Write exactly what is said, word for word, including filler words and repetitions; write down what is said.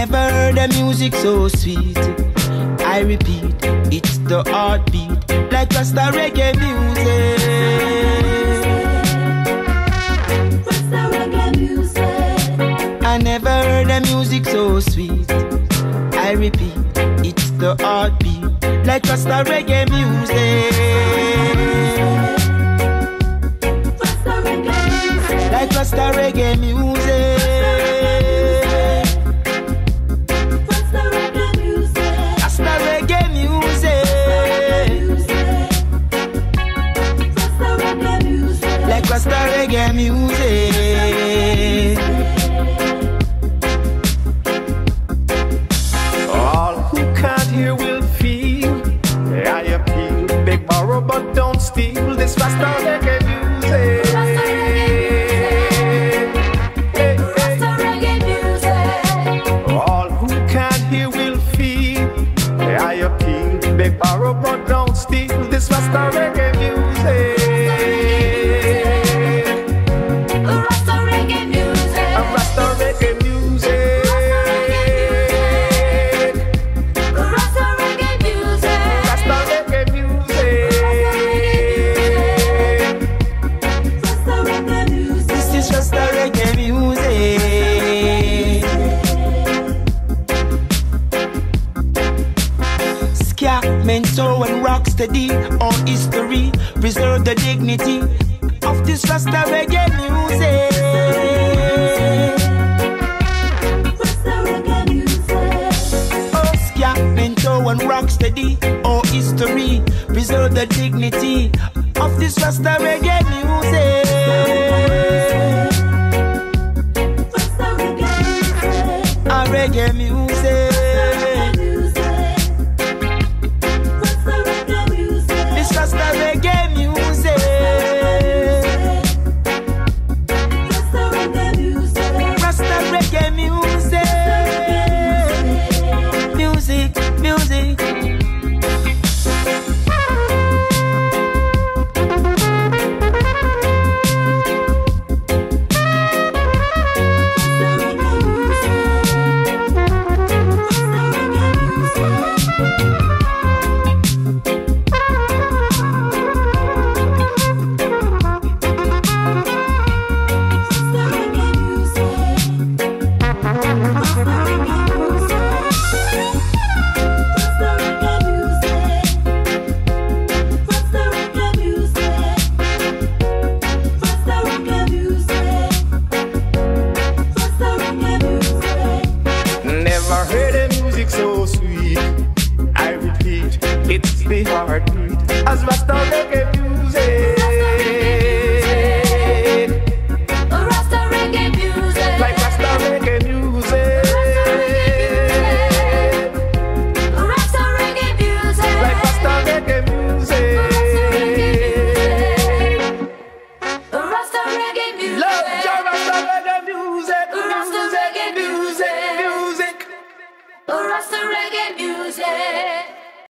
never heard a music so sweet. I repeat, it's the heartbeat, like Rasta reggae music. Rasta reggae music. I never heard a music so sweet. I repeat, it's the heartbeat, like Rasta reggae music. Rasta reggae music. Like Rasta reggae music. Rasta reggae music. Rasta reggae music. Rasta reggae music. Like Rasta reggae music. All who can't hear will feel. I appeal, beg, borrow, but don't steal this Rasta reggae music. Rasta reggae music. All who can't hear will feel. I appeal, beg, borrow, but don't steal this Rasta reggae music. Rasta reggae music. A Rasta reggae music. Rasta reggae music. Rasta reggae music. Rasta reggae music. This is Rasta reggae music. Ska, mental and rock steady. All history, preserve the dignity of this Rasta reggae music. Rasta reggae music. Oh, ska, mental and rock steady. All history, preserve the dignity of this Rasta reggae music. Rasta reggae music. A reggae music. Rasta reggae music. This Rasta reggae music. Rasta reggae music. Rasta reggae music. Music, music. Never heard a music so sweet. I repeat, it's the heartbeat as Rasta reggae music. Rasta reggae music. Like Rasta reggae music. Rasta reggae music. Like Rasta reggae music. Rasta reggae music. Love your Rasta reggae music. Rasta reggae music. Music. Rasta reggae music.